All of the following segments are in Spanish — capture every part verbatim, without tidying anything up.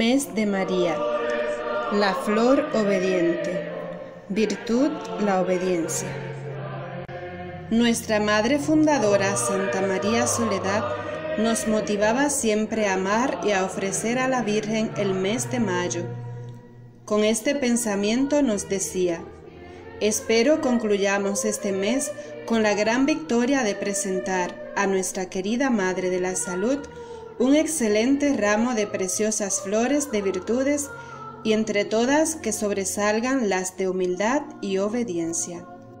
Mes de María, la flor obediente, virtud la obediencia. Nuestra Madre Fundadora, Santa María Soledad, nos motivaba siempre a amar y a ofrecer a la Virgen el mes de mayo. Con este pensamiento nos decía: espero concluyamos este mes con la gran victoria de presentar a nuestra querida Madre de la Salud un excelente ramo de preciosas flores de virtudes y entre todas que sobresalgan las de humildad y obediencia.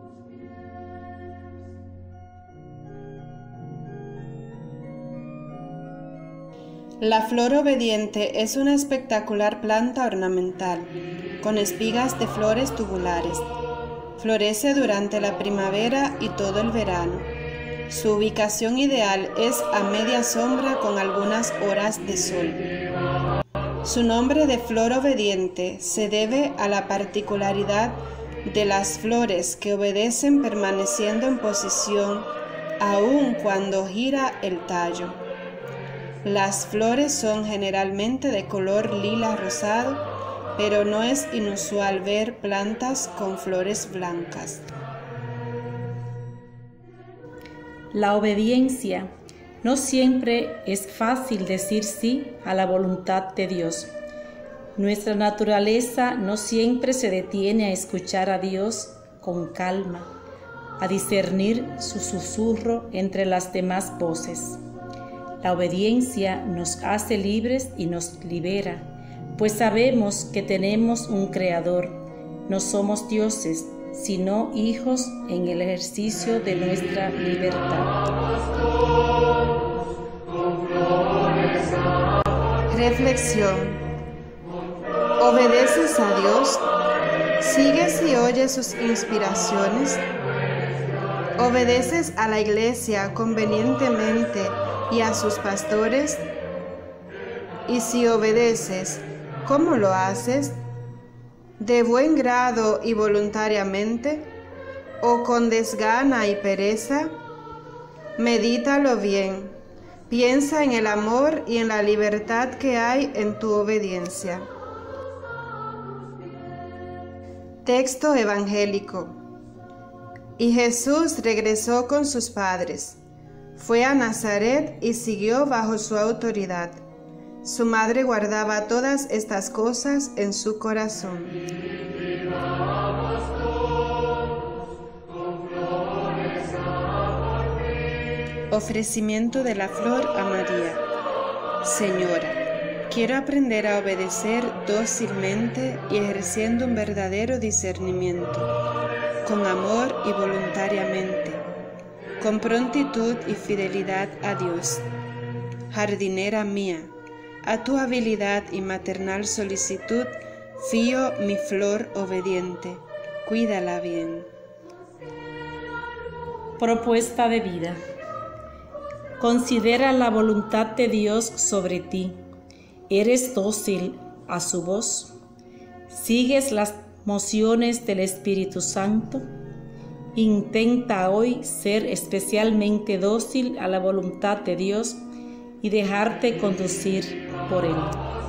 La flor obediente es una espectacular planta ornamental, con espigas de flores tubulares. Florece durante la primavera y todo el verano. Su ubicación ideal es a media sombra con algunas horas de sol. Su nombre de flor obediente se debe a la particularidad de las flores que obedecen permaneciendo en posición aun cuando gira el tallo. Las flores son generalmente de color lila rosado, pero no es inusual ver plantas con flores blancas. La obediencia. No siempre es fácil decir sí a la voluntad de Dios. Nuestra naturaleza no siempre se detiene a escuchar a Dios con calma, a discernir su susurro entre las demás voces. La obediencia nos hace libres y nos libera, pues sabemos que tenemos un Creador. No somos dioses, sino hijos en el ejercicio de nuestra libertad. Reflexión. ¿Obedeces a Dios? ¿Sigues y oyes sus inspiraciones? ¿Obedeces a la Iglesia convenientemente y a sus pastores? Y si obedeces, ¿cómo lo haces? ¿De buen grado y voluntariamente? ¿O con desgana y pereza? Medítalo bien. Piensa en el amor y en la libertad que hay en tu obediencia. Texto evangélico. Y Jesús regresó con sus padres. Fue a Nazaret y siguió bajo su autoridad. Su madre guardaba todas estas cosas en su corazón. Ofrecimiento de la flor a María. Señora, quiero aprender a obedecer dócilmente y ejerciendo un verdadero discernimiento, con amor y voluntariamente, con prontitud y fidelidad a Dios. Jardinera mía, a tu habilidad y maternal solicitud fío mi flor obediente. Cuídala bien. Propuesta de vida. Considera la voluntad de Dios sobre ti. ¿Eres dócil a su voz? ¿Sigues las mociones del Espíritu Santo? Intenta hoy ser especialmente dócil a la voluntad de Dios y dejarte conducir por Él.